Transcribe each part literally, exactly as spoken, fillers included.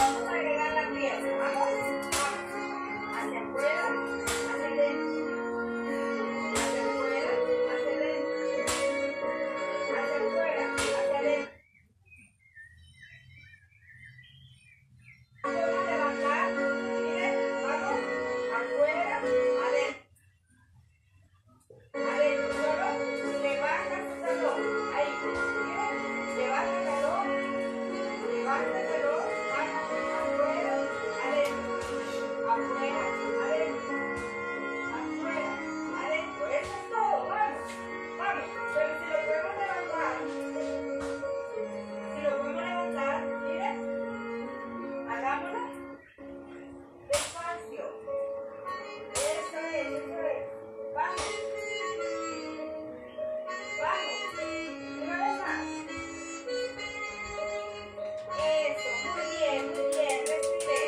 vamos a agregar la pierna. Vamos, vamos. Hacia afuera, hacia adentro. Hacia afuera, hacia adentro. Hacia afuera, hacia adentro. Vamos a levantar. Miren, vamos. Afuera, adentro. Adentro, solo levanta su talón. Ahí, miren, levanta el talón. Levanta el talón. Afuera, adentro. Afuera, adentro. Afuera, adentro. Eso es todo. Vamos, vamos. Pero si lo podemos levantar, si lo podemos levantar, miren, hagámoslo despacio. Eso es, eso es. Vamos. Vamos. Una vez más. Eso, muy bien, muy bien. Respire.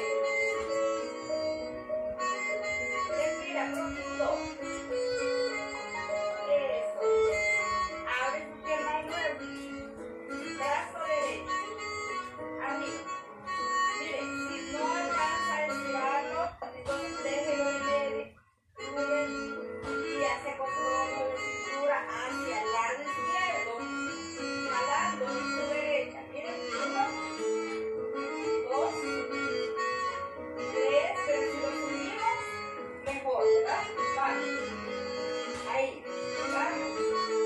Respira profundo. Eso. Abre tu pierna de nuevo. Brazo derecho. Arriba. Mire, si no alcanza a estirarlo, entonces déjelo en medio. Y hace control de cintura hacia el lado izquierdo, jalando en su derecha. Miren, uno, dos, tres, pero si lo subimos, mejor, ¿verdad? Vamos. Ahí, vamos.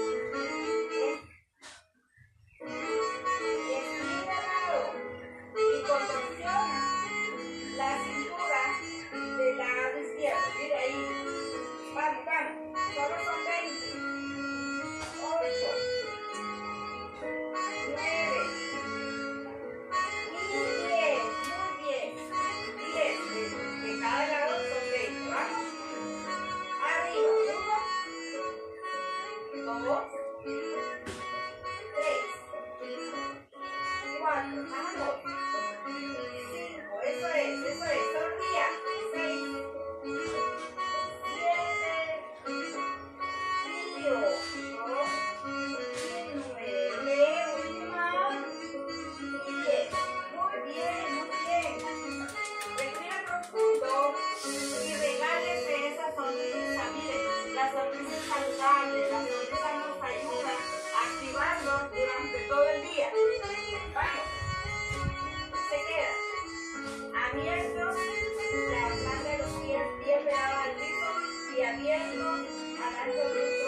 Estira al lado y contorsiona la cintura del lado izquierdo. Mire ahí. Vamos, vamos. Solo son veinte. ocho. nueve. Muy bien, muy bien. diez. De cada lado son veinte. Vamos. Arriba. uno. dos. tres. cuatro. Vamos. cinco. Eso es, eso es. Sonría. seis. Y regálese esa sonrisa. Miren, la sonrisa es saludable, la sonrisa nos ayuda a activarnos durante todo el día. Vamos. Se queda abierto, la planta de los pies bien pegada al piso y abierto al ancho de los